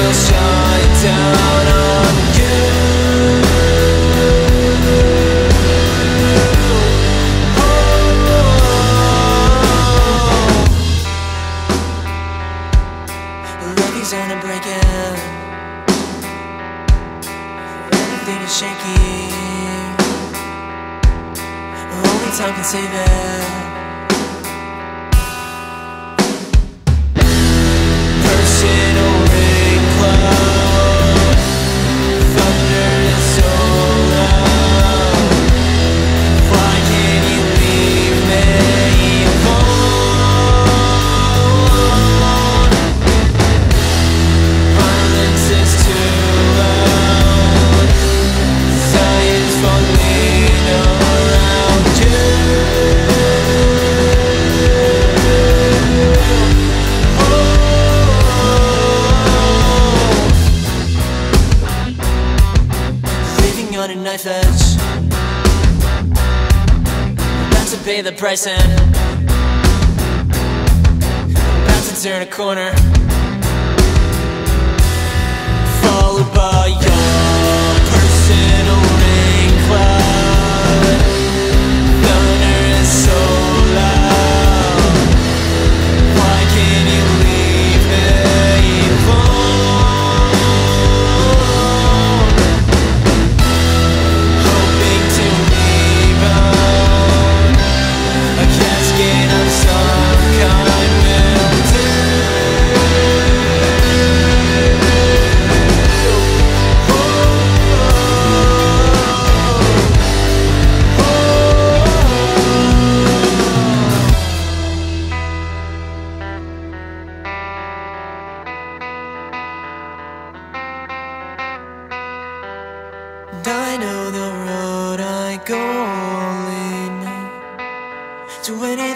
will shine down on you. The levee's on a break-in, everything is shaky. Only time can save it. Personal rain cloud, thunder is so loud. Why can't you leave me alone? Violence is too loud. Science falling around you. On a knife edge, about to pay the price and about to turn a corner, followed by your personal rain cloud. Thunder is so loud. Why can't you leave me alone? Cascade of some kind will do. And I know the road I go lead me to anything